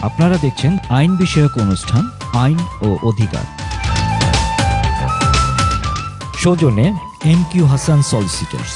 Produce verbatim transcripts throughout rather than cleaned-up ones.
আপনারা দেখছেন আইন বিষয়ক অনুষ্ঠান আইন ও অধিকার। সৌজন্যে এম কিউ হাসান সলিসিটরস।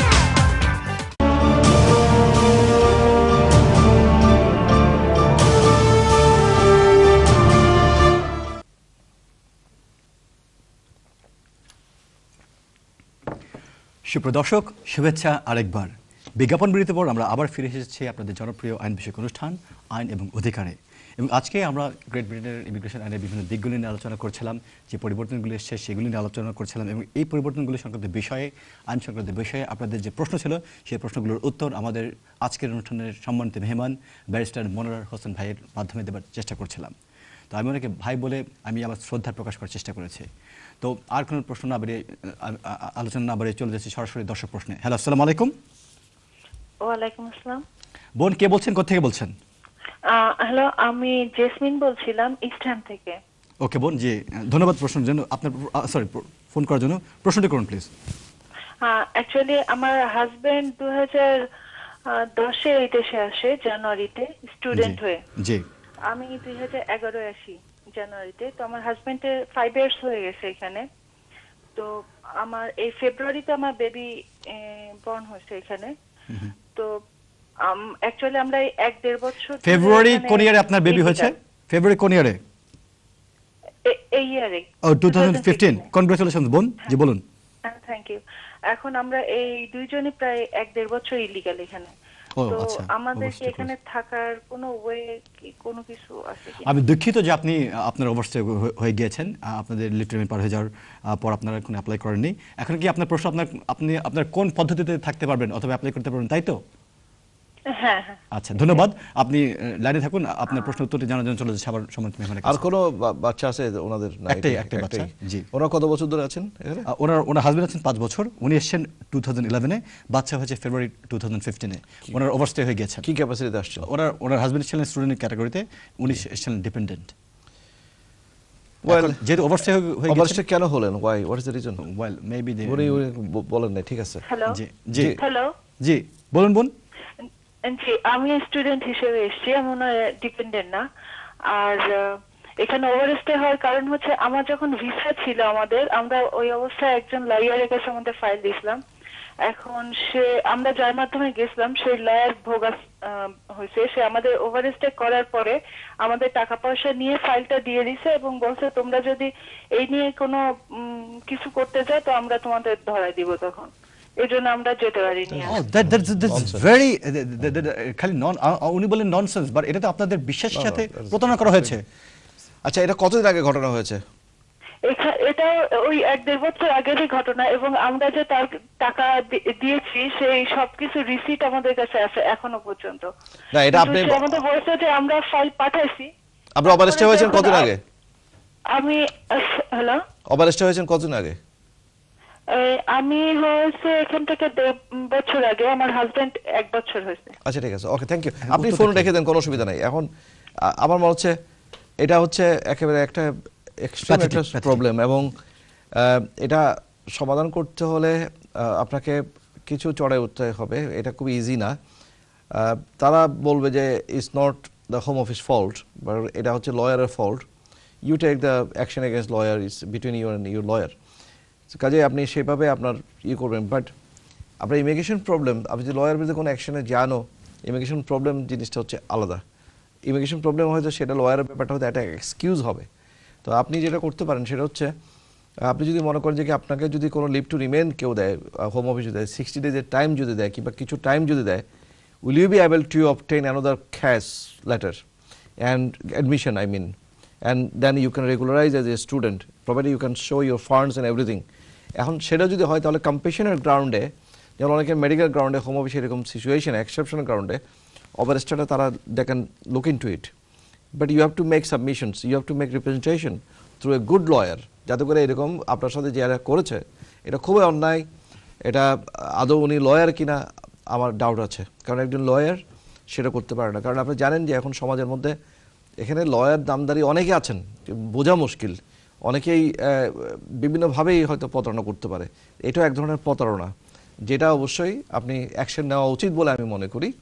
সুপ্রদর্শক, শুভেচ্ছা আরেকবার। বিজ্ঞাপন বিরতির পর আমরা আবার ফিরে এসেছি আপনাদের জনপ্রিয় আইন বিষয়ক অনুষ্ঠান আইন এবং অধিকারে। এবং আজকে আমরা গ্রেট ব্রিটেনের ইমিগ্রেশন আইনের বিভিন্ন দিকগুলি নিয়ে আলোচনা করছিলাম, যে পরিবর্তনগুলি এসেছে সেগুলি নিয়ে আলোচনা করছিলাম, এবং এই পরিবর্তনগুলি সংক্রান্ত বিষয়ে, আইন সংক্রান্ত বিষয়ে আপনাদের যে প্রশ্ন ছিল সেই প্রশ্নগুলোর উত্তর আমাদের আজকের অনুষ্ঠানের সম্মানিত মেহমান ব্যারিস্টার মনোয়ার হোসেন ভাইয়ের মাধ্যমে দেওয়ার চেষ্টা করছিলাম। তো আমি ওনাকে ভাই বলে আমি আমার শ্রদ্ধা প্রকাশ করার চেষ্টা করেছি। তো আর কোনো প্রশ্ন না বাড়িয়ে আলোচনা না বাড়িয়ে চলে যাচ্ছি সরাসরি দর্শক প্রশ্নে। হ্যালো, আসসালামু আলাইকুম। ওয়ালাইকুম আসসালাম। বোন, কে বলছেন, কোথা থেকে বলছেন? হ্যালো, আমি জেসমিন বলছিলাম ইস্টার্ন থেকে। ওকে বোন, জি ধন্যবাদ প্রশ্নের জন্য, আপনার সরি ফোন করার জন্য। প্রশ্নটি করুন প্লিজ। অ্যাকচুয়ালি আমার হাজবেন্ড দু হাজার দশে এই দেশে আসে জানুয়ারিতে স্টুডেন্ট হয়ে। জি। আমি দুই হাজার এগারোয় আসি জানুয়ারিতে। তো আমার হাজবেন্ডের ফাইভ ইয়ার্স হয়ে গেছে এখানে। তো আমার এই ফেব্রুয়ারিতে আমার বেবি বর্ন হয়েছে এখানে। তো অ্যাকচুয়ালি আমরা এক দেড় বছর। ফেব্রুয়ারি কোন ইয়ারে আপনার বেবি হয়েছে? ফেব্রুয়ারি কোন ইয়ারে? এই ইয়ারে। ও টোয়েন্টি ফিফটিন। কনগ্রাচুলেশনস বোন, জি বলুন। Thank you. এখন আমরা এই দুইজনই প্রায় এক দেড় বছর ইলিগাল এখানে। তো আমাদের কি এখানে থাকার কোনো ওয়ে কি কোনো কিছু আছে কি? আমি দুঃখিত যে আপনি আপনার ওভারস্টে হয়ে গিয়েছেন, আপনাদের লিটারেলি পার হয়ে যাওয়ার পর আপনারা কোনো অ্যাপ্লাই করেননি। এখন কি আপনার প্রশ্ন, আপনার আপনি আপনার কোন পদ্ধতিতে থাকতে পারবেন অথবা অ্যাপ্লাই করতে পারবেন, তাই তো? হ্যাঁ হ্যাঁ। আচ্ছা, ধন্যবাদ। আপনি লাইনে থাকুন, আপনার প্রশ্ন উত্তরটি জানার জন্য চলে যাচ্ছে আবার সম্মানিত মেহমানের কাছে। আর কোনো বাচ্চা আছে ওনাদের? একটাই একটাই বাচ্চা। জি। ওরা কত বছর ধরে আছেন এখানে? ওনার ওনার হাজবেন্ড আছেন পাঁচ বছর। উনি এসেছেন টু থাউজেন্ড ইলেভেনে, বাচ্চা হয়েছে ফেব্রুয়ারি টু থাউজেন্ড ফিফটিনে। ওনার ওভারস্টে হয়ে গেছেন। কি ক্যাপাসিটিতে আসছেন? ওনার ওনার হাজবেন্ড ছিলেন স্টুডেন্ট ক্যাটাগরিতে, উনি এসেছিলেন ডিপেন্ডেন্ট। ওয়েল, যেহেতু ওভারস্টে হয়ে গেছে। ওভারস্টে কেন হলেন? Why, what is the reason? Well maybe they উনি বলেন না, ঠিক আছে। হ্যালো। জি জি হ্যালো। জি বলুন বোন। জি, আমি স্টুডেন্ট হিসেবে এসেছি, আমি ওনার ডিপেন্ডেন্ট না। আর এখানে ওভারস্টে হওয়ার কারণ হচ্ছে আমার যখন ভিসা ছিল আমাদের, আমরা ওই অবস্থায় একজন লয়ারের কাছে আমাদের ফাইল দিয়েছিলাম। এখন সে আমরা যার মাধ্যমে গেছিলাম সেই লয়ার ভোগাস হয়েছে, সে আমাদের ওভারস্টে করার পরে আমাদের টাকা পয়সা নিয়ে ফাইলটা দিয়ে দিছে এবং বলছে তোমরা যদি এই নিয়ে কোনো কিছু করতে যাও তো আমরা তোমাদের ধরাই দিব। তখন এজন্য আমরা যেতে পারিনি। ভেরি খালি নন, উনি বলেন ননসেন্স, বাট এটা তো আপনাদের বিশ্বাসের সাথে প্রতারণা করা হয়েছে। আচ্ছা, এটা কতদিন আগে ঘটনা হয়েছে? এটা ওই এক দেড় বছর আগেরই ঘটনা, এবং আমরা যে তার টাকা দিয়েছি সেই সবকিছু রিসিট আমাদের কাছে আছে এখনো পর্যন্ত। না, এটা আপনি আমাদের বলছে যে আমরা ফাইল পাঠাইছি। আপনি ওভারস্টে হয়েছেন কতদিন আগে? আমি হ্যালো, ওভারস্টে হয়েছেন কতদিন আগে? আমি হয়েছে এখান থেকে দেড় বছর আগে, আমার হাজবেন্ড এক বছর হয়েছে। আচ্ছা, ঠিক আছে, ওকে, থ্যাংক ইউ। আপনি ফোন রেখে দেন, কোনো অসুবিধা নাই। এখন আমার মনে হচ্ছে এটা হচ্ছে একেবারে একটা এক্সট্রিম একটা প্রবলেম, এবং এটা সমাধান করতে হলে আপনাকে কিছু চড়াই উঠতে হবে। এটা খুব ইজি না। তারা বলবে যে it's not the home office fault, but এটা হচ্ছে লয়ারের fault. You take the action against lawyer, is between you and your lawyer. কাজে আপনি সেভাবে আপনার ই করবেন। বাট আপনার ইমিগ্রেশন প্রবলেম, আপনি যদি লয়ার বিরুদ্ধে কোনো অ্যাকশনে জানো, ইমিগ্রেশন প্রবলেম জিনিসটা হচ্ছে আলাদা। ইমিগ্রেশন প্রবলেম হয়তো সেটা লয়ারের ব্যাপারটা হয়তো একটা এক্সকিউজ হবে। তো আপনি যেটা করতে পারেন সেটা হচ্ছে, আপনি যদি মনে করেন যে কি আপনাকে যদি কোনো লিভ টু রিমেন কেউ দেয়, হোম অফিস দেয়, সিক্সটি ডেজের টাইম যদি দেয় কিংবা কিছু টাইম যদি দেয়, will you be able to obtain another cash letter and admission, I mean, and then you can regularise as a student, provide you can show your funds and everything. এখন সেটা যদি হয় তাহলে কম্পেশনের গ্রাউন্ডে, যেমন অনেকের মেডিকেল গ্রাউন্ডে, হোম অফিসে এরকম সিচুয়েশন এক্সেপশনাল গ্রাউন্ডে ওভারস্টেটা তারা they can look into it. But you have to make submissions, you have to make representation through a good lawyer, যাতে করে এরকম আপনার সাথে যারা করেছে এটা খুবই অন্যায়, এটা আদৌ উনি লয়ার কিনা আমার ডাউট আছে। কারণ একজন লয়ার সেটা করতে পারে না। কারণ আপনি জানেন যে এখন সমাজের মধ্যে এখানে লয়ার দামদারি অনেকে আছেন, বোঝা মুশকিল। অনেকেই বিভিন্নভাবেই হয়তো প্রতারণা করতে পারে। এটাও এক ধরনের প্রতারণা, যেটা অবশ্যই আপনি অ্যাকশন নেওয়া উচিত বলে আমি মনে করি।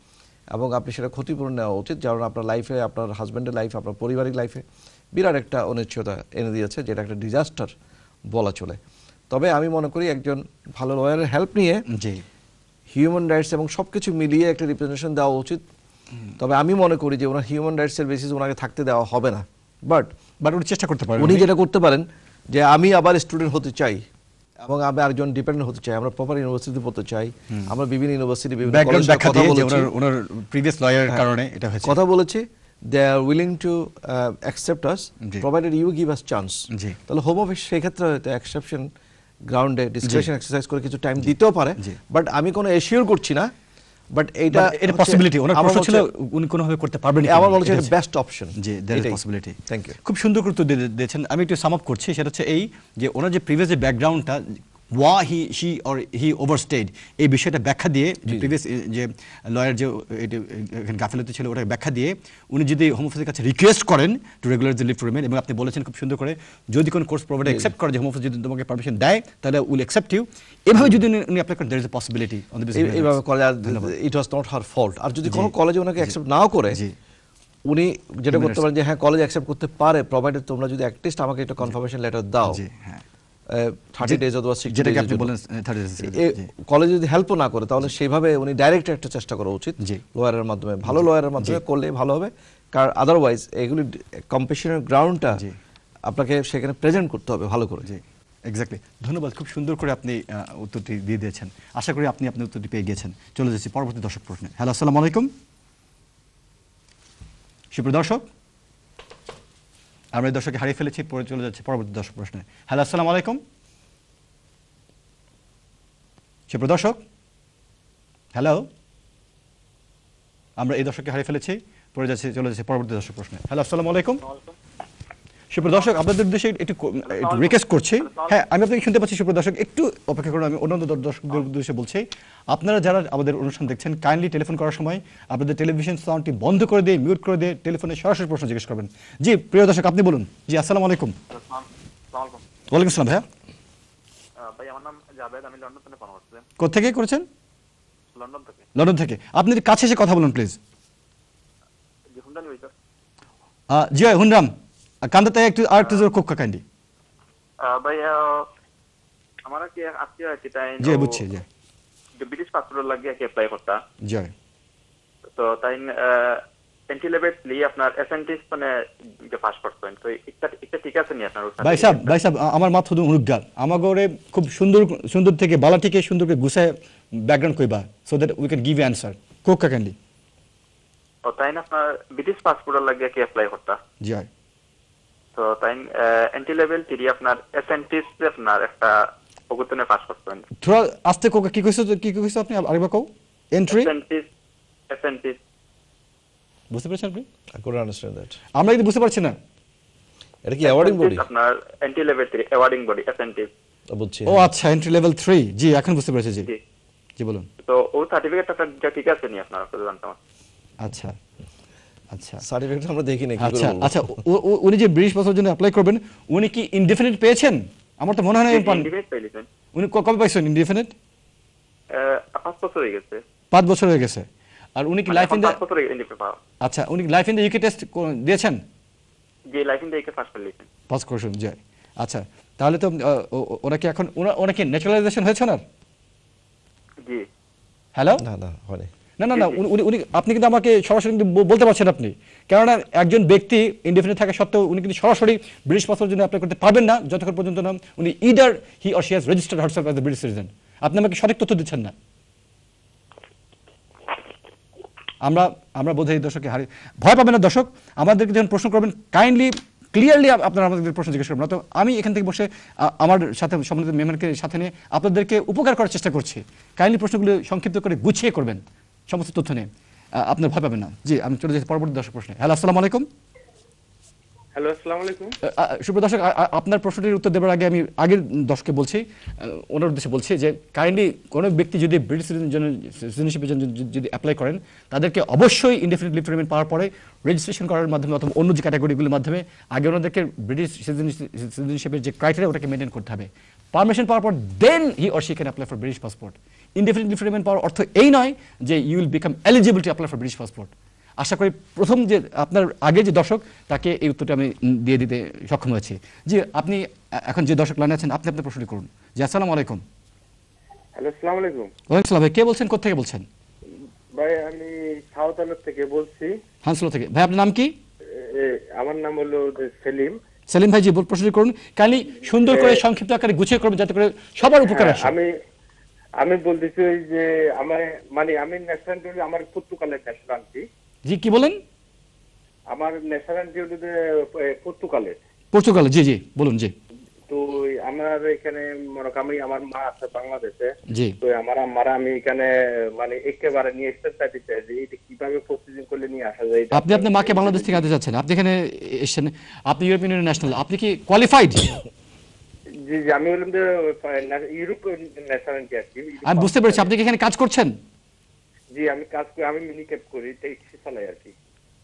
এবং আপনি সেটা ক্ষতিপূরণ নেওয়া উচিত, কারণ আপনার লাইফে, আপনার হাজব্যান্ডের লাইফে, আপনার পারিবারিক লাইফে বিরাট একটা অনিশ্চয়তা এনে দিয়েছে, যেটা একটা ডিজাস্টার বলা চলে। তবে আমি মনে করি একজন ভালো লয়ারের হেল্প নিয়ে জি হিউম্যান রাইটস এবং সব কিছু মিলিয়ে একটা রিপ্রেজেন্টেশন দেওয়া উচিত। তবে আমি মনে করি যে ওনার হিউম্যান রাইটসের বেসিস ওনাকে থাকতে দেওয়া হবে না, বাট বাট উনি চেষ্টা করতে পারেন। উনি যেটা করতে পারেন যে আমি আবার স্টুডেন্ট হতে চাই এবং আমি একজন ডিপেন্ডেন্ট হতে চাই, আমরা প্রপার ইউনিভার্সিটিতে পড়তে চাই, আমরা বিভিন্ন ইউনিভার্সিটি বিভিন্ন ব্যাকগ্রাউন্ড কলেজে ব্যাখ্যা কথা দিয়ে যে বলেছি, ওনার ওনার প্রিভিয়াস লয়ারের কারণে এটা হয়েছে, কথা বলেছি, they are willing to accept us জি। Provided you give us chance. জি। তাহলে হোম অফিস সেই ক্ষেত্রে হয়তো এক্সেপশন গ্রাউন্ডে ডিসক্রিপশন এক্সারসাইজ করে কিছু টাইম দিতেও পারে, জি। বাট আমি কোনো এশিওর করছি না, বাট এইটা But এটা পসিবিলিটি ওনার প্রশ্ন ছিল উনি কোনোভাবে করতে পারবেন কিনা। আমার মনে হচ্ছে এটা বেস্ট অপশন। জি, that is possibility. Thank you. খুব সুন্দর করে উত্তর দিয়ে- দিয়েছেন। আমি একটু সাম আপ করছি, সেটা হচ্ছে এই যে ওনার যে প্রিভিয়াস যে ব্যাকগ্রাউন্ডটা, ওয়া হি শি অর হি ওভারস্টেড, এই বিষয়টা ব্যাখ্যা দিয়ে প্রিভিয়াস যে লয়ার যে এটা এখানে গাফিলতি ছিল ওটা ব্যাখ্যা দিয়ে উনি যদি হোম অফিসের কাছে রিকোয়েস্ট করেন to regular the leave to remain, এবং আপনি বলেছেন খুব সুন্দর করে যদি কোনো কোর্স প্রোভাইডার অ্যাকসেপ্ট করে যে হোম অফিস যদি তোমাকে পারমিশন দেয় তাহলে উইল অ্যাকসেপ্ট ইউ, এভাবে যদি উনি- উনি অ্যাপ্লাই করেন there is a possibility on the এই- এইভাবে college, it was not her fault. আর যদি কোনো কলেজে ওনাকে অ্যাকসেপ্ট নাও করে, জি। উনি যেটা করতে পারেন যে হ্যাঁ কলেজ অ্যাকসেপ্ট করতে পারে, প্রোভাইডেড তোমরা যদি অ্যাটলিস্ট আমাকে একটা কনফার্মেশন লেটার দাও জি, হ্যাঁ, থার্টি ডেজ অথবা সিক্সটি যেটাকে আপনি ডেজ। বলেন থার্টি কলেজ যদি হেল্পও না করে তাহলে সেইভাবে উনি ডাইরেক্ট একটা চেষ্টা করা উচিত জি। লয়ারের মাধ্যমে, ভালো লয়ারের মাধ্যমে করলে ভালো হবে, কারণ আদারওয়াইজ এগুলি কম্পিটিশনের গ্রাউন্ডটা জি। আপনাকে সেখানে প্রেজেন্ট করতে হবে ভালো করে। জি, এক্স্যাক্টলি। ধন্যবাদ, খুব সুন্দর করে আপনি আহ, উত্তরটি দিয়ে দিয়েছেন। আশা করি আপনি আপনার উত্তরটি পেয়ে গেছেন। চলে যাচ্ছি পরবর্তী দর্শক প্রশ্নে। হ্যালো, আসসালামু আলাইকুম সুপ্রিয় দর্শক, আমরা এই দর্শককে হারিয়ে ফেলেছি, পরে চলে যাচ্ছি পরবর্তী দর্শক প্রশ্নে। হ্যালো, আসসালামু আলাইকুম সুপ্রিয় দর্শক, হ্যালো, আমরা এই দর্শককে হারিয়ে ফেলেছি, পরে যাচ্ছি চলে যাচ্ছি পরবর্তী দর্শক প্রশ্নে। হ্যালো, আসসালামু আলাইকুম সুপ্রিয় দর্শক, আপনাদের উদ্দেশ্যে একটু একটু রিকোয়েস্ট করছি, হ্যাঁ আমি আপনাকে শুনতে পাচ্ছি সুপ্রিয় দর্শক, একটু অপেক্ষা করুন। আমি অন্যান্য দর্শকদের উদ্দেশ্যে বলছি, আপনারা যারা আমাদের অনুষ্ঠান দেখছেন কাইন্ডলি টেলিফোন করার সময় আপনাদের টেলিভিশন সাউন্ডটি বন্ধ করে দিয়ে, মিউট করে দিয়ে টেলিফোনে সরাসরি প্রশ্ন জিজ্ঞেস করবেন। জি প্রিয় দর্শক, আপনি বলুন। জি, আসসালামু আলাইকুম। ওয়ালাইকুম আসসালাম ভাইয়া। ভাই আমার নাম জাবেদ, আমি লন্ডন থেকে ফোন করছি। কোত্থেকে করেছেন? লন্ডন থেকে। লন্ডন থেকে। আপনি একটু কাছে এসে কথা বলুন প্লিজ। জি হুন্ডানি ভাই স্যার। জি হুন্ডাম, কান্দাতে একটু আর একটু জোর কোক্কা কাইন্ডলি। ভাই আমার কি আজকে কি তাই জি বুঝছি। জি যে ব্রিটিশ পাসপোর্ট লাগিয়ে কি অ্যাপ্লাই করতা, জি তো তাই এন্ট্রি লেভেল লি আপনার এসএনটিস মানে যে পাস করছেন, তো এটা এটা ঠিক আছে নি আপনার? ভাই সাহেব, ভাই সাহেব আমার মাথা ধরুন অনুজ্ঞা আমার ঘরে খুব সুন্দর সুন্দর থেকে বালা থেকে সুন্দর করে গুছায় ব্যাকগ্রাউন্ড কইবা, so that we can give you answer কোক্কা কাইন্ডলি। ও তাই না, আপনার ব্রিটিশ পাসপোর্ট লাগিয়ে কি অ্যাপ্লাই করতা, জি হয়। তো তাই এন্ট্রি লেভেল থ্রি আপনার এসএনটিস আপনার একটা অগুতনে পাস করছেন। থোড়া আস্তে কোক্কা কি কইছো, কি কইছো আপনি আরেকবার কও। এন্ট্রি এসএনটিস এসএনটিস বুঝতে পারছেন আপনি? I couldn't understand that. আমরা কিন্তু বুঝতে পারছি না। এটা কি অ্যাওয়ার্ডিং বডি? আপনার entry level three awarding body এসএনটিস। বুঝছি। ও আচ্ছা, এন্ট্রি লেভেল থ্রি। জি এখন বুঝতে পেরেছি। জি জি জি বলুন। তো ও সার্টিফিকেটটা ঠিক আছে নি আপনার কাছে জানতাম। আচ্ছা আচ্ছা সার্টিফিকেট আমরা দেখি না, কি করে আচ্ছা বলবো? আচ্ছা উ- উ- উনি যে ব্রিটিশ পাসপোর্টের জন্য অ্যাপ্লাই করবেন, উনি কি ইনডিফিনিট পেয়েছেন? আমার তো মনে হয় না উনি পান- ইন্ডিপেন্ডেন্ট পেয়েছেন। উনি ক- কবে পাইছেন ইনডিফিনিট? পাঁচ বছর হয়ে গেছে। পাঁচ বছর হয়ে গেছে। আর উনি কি লাইফ ইন দ্য, পাঁচ বছর ইন্ডিপেন্ডেন্ট পাওয়া। আচ্ছা উনি life in the UK test দিয়েছেন? যে life in the UK first পেয়েছেন। পাস করছেন। জি আচ্ছা, তাহলে তো আহ, ও- ও- ওরা কি এখন ওনা- ওনা কি ন্যাচারালাইজেশন হয়েছে না? জি হ্যালো, না না হয়নি। না না না উনি- উনি উনি আপনি কিন্তু আমাকে সরাসরি কিন্তু ব- বলতে পারছেন আপনি, কেননা একজন ব্যক্তি ইনডিফিনিট থাকা সত্ত্বেও উনি কিন্তু সরাসরি ব্রিটিশ পাসপোর্টের জন্য অ্যাপ্লাই করতে পারবেন না যতক্ষণ পর্যন্ত না উনি either he or she has registered herself as the British citizen. আপনি আমাকে সঠিক তথ্য দিচ্ছেন না। আমরা আমরা বোধহয় এই দর্শককে হারিয়ে, ভয় পাবেন না দর্শক, আমাদেরকে যখন প্রশ্ন করবেন কাইন্ডলি ক্লিয়ারলি আপনারা আমাদের প্রশ্ন জিজ্ঞেস করবেন, না তো আমি এখান থেকে বসে আ- আমার সাথে সম্মানিত মেহমানকে সাথে নিয়ে আপনাদেরকে উপকার করার চেষ্টা করছি। কাইন্ডলি প্রশ্নগুলো সংক্ষিপ্ত করে গুছিয়ে করবেন সমস্ত তথ্য নিয়ে, আ, আপনার ভয় পাবেন না। জি আমি চলে যাচ্ছি পরবর্তী দর্শক প্রশ্নে। হ্যালো, আসসালামু আলাইকুম। হ্যালো আসসালামু আলাইকুম। সুপ্রিয় দর্শক, আ- আ- আপনার প্রশ্নটির উত্তর দেওয়ার আগে আমি আগের দর্শককে বলছি, আ, ওনার উদ্দেশ্যে বলছি যে কাইন্ডলি কোনো ব্যক্তি যদি ব্রিটিশ সিটিজেনশিপের জন্য যদি- যদি অ্যাপ্লাই করেন তাদেরকে অবশ্যই ইনডেফিনিট লিভ টু রিমেইন পাওয়ার পরে রেজিস্ট্রেশন করার মাধ্যমে অথবা অন্য যে ক্যাটাগরিগুলোর মাধ্যমে আগে ওনাদেরকে ব্রিটিশ সিটিজেনশিপের যে ক্রাইটেরিয়া ওটাকে মেনটেন করতে হবে। পারমিশন পাওয়ার পর then he or she can apply for British passport. Indefinite leave to remain পাওয়ার অর্থ এই নয় যে you will become eligible to apply for British passport. আশা করি প্রথম যে আপনার আগে যে দর্শক তাকে এই উত্তরটা আমি দিয়ে দিতে সক্ষম হয়েছি। জি, আপনি এখন যে দর্শক লাইনে আছেন আপনি আপনার প্রশ্নটি করুন। জি, আসসালামু আলাইকুম। হ্যালো, আসসালামু আলাইকুম। ওয়ালাইকুম আসসালাম। ভাই কে বলছেন, কোথা থেকে বলছেন? ভাই আমি সাউথালের থেকে বলছি। হানসুলা থেকে। ভাই আপনার নাম কি? এ, আমার নাম হলো যে সেলিম। সেলিম ভাই জি, প্রশ্নটি করুন। কাইন্ডলি সুন্দর করে সংক্ষিপ্ত আকারে গুছিয়ে করবেন যাতে করে সবার উপকার আসে। আমি আমি বলতেছি ওই যে আমার মানে আমি ন্যাশনালিটি আমার পর্তুগালের ন্যাশনালিটি। জি, কি বলেন? আমার ন্যাশনালিটি হলো যে পর্তুগালের। পর্তুগাল, জি জি বলুন। জি, তো আমার এখানে মনে করি আমি আমার মা আছে বাংলাদেশে। জি। তো আমার আম্মারা আমি এখানে মানে একেবারে নিয়ে এসতে চাইতে চাই যে এটা কিভাবে প্রসিডিং করলে নিয়ে আসা যায়। আপনি আপনার মাকে বাংলাদেশ থেকে আনতে যাচ্ছেন, আপনি এখানে এসেছেন, আপনি ইউরোপিয়ান ইউনিয়ন ন্যাশনাল, আপনি কি কোয়ালিফাইড? জি জি, আমি বললাম যে ইউরোপ ন্যাশনালিটি আর কি। আমি বুঝতে পেরেছি। আপনি কি এখানে কাজ করছেন? জি, আমি কাজ করি, আমি মিনিকেপ করি, ট্যাক্সি চালাই আর কি।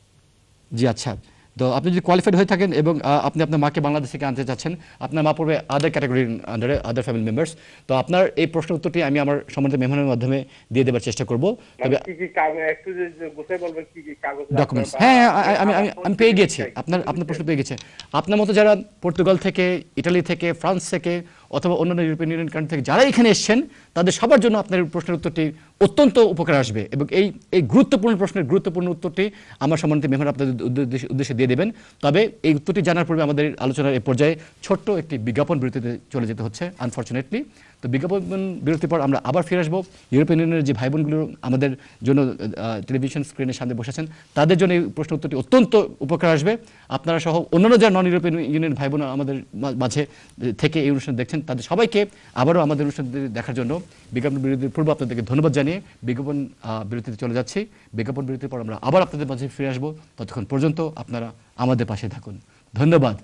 জি, আচ্ছা। তো আপনি যদি কোয়ালিফাইড হয়ে থাকেন এবং আহ, আপনি আপনার মাকে বাংলাদেশ থেকে আনতে চাচ্ছেন, আপনার মা পড়বে আদার ক্যাটাগরির আন্ডারে, আদার ফ্যামিলি মেম্বার্স। তো আপনার এই প্রশ্নের উত্তরটি আমি আমার সম্মানিত মেহমানের মাধ্যমে দিয়ে দেওয়ার চেষ্টা করব। তবে কি কি কাগজ একটু যে গুছিয়ে বলবেন কি কি কাগজ ডকুমেন্টস, হ্যাঁ হ্যাঁ, আমি আমি আমি পেয়ে গেছি আপনার আপনার প্রশ্ন পেয়ে গেছে। আপনার মতো যারা পর্তুগাল থেকে, ইটালি থেকে, ফ্রান্স থেকে অথবা অন্যান্য ইউরোপিয়ান ইউনিয়ন কান্ট্রি থেকে যারা এখানে এসেছেন তাদের সবার জন্য আপনার প্রশ্নের উত্তরটি অত্যন্ত উপকার আসবে এবং এই এই গুরুত্বপূর্ণ প্রশ্নের গুরুত্বপূর্ণ উত্তরটি আমার সম্মানিত মেহমান আপনাদের উদ্দেশ্যে উদ্দেশ্যে দিয়ে দেবেন। তবে এই উত্তরটি জানার পূর্বে আমাদের আলোচনার এই পর্যায়ে ছোট্ট একটি বিজ্ঞাপন বিরতিতে চলে যেতে হচ্ছে আনফরচুনেটলি। তো বিজ্ঞাপন বিরতির পর আমরা আবার ফিরে আসবো। ইউরোপিয়ান ইউনিয়নের যে ভাই বোনগুলো আমাদের জন্য টেলিভিশন স্ক্রিনের সামনে বসেছেন তাদের জন্য এই প্রশ্ন উত্তরটি অত্যন্ত উপকার আসবে। আপনারা সহ অন্যান্য যারা নন ইউরোপিয়ান ইউনিয়ন ভাই বোন আমাদের মাঝে থেকে এই অনুষ্ঠান দেখছেন তাদের সবাইকে আবারও আমাদের অনুষ্ঠান দেখার জন্য বিজ্ঞাপন বিরতির পূর্ব আপনাদেরকে ধন্যবাদ জানিয়ে বিজ্ঞাপন বিরতিতে চলে যাচ্ছি। বিজ্ঞাপন বিরতির পর আমরা আবার আপনাদের মাঝে ফিরে আসবো। ততক্ষণ পর্যন্ত আপনারা আমাদের পাশে থাকুন। ধন্যবাদ।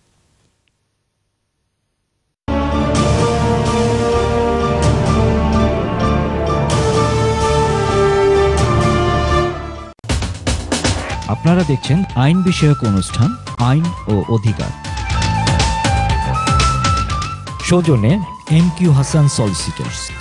আপনারা দেখছেন আইন বিষয়ক অনুষ্ঠান আইন ও অধিকার। সৌজন্যে এম কিউ হাসান সলিসিটর্স।